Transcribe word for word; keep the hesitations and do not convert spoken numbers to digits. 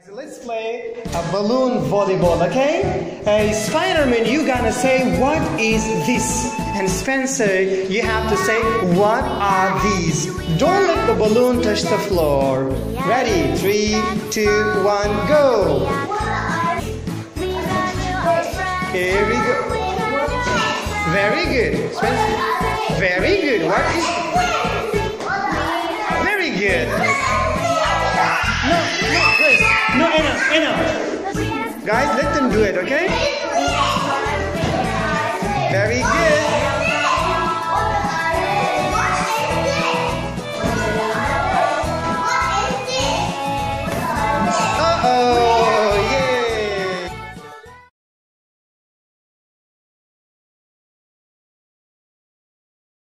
So let's play a balloon volleyball, okay? Hey, Spider-Man, you gonna say, what is this? And Spencer, you have to say, what are these? Don't let the balloon touch the floor. Ready? Three, two, one, go! Here we go. Very good. Spencer. Very good. What is... Very good. No, no, Chris. No, Anna, Anna. Guys, let them do it, okay?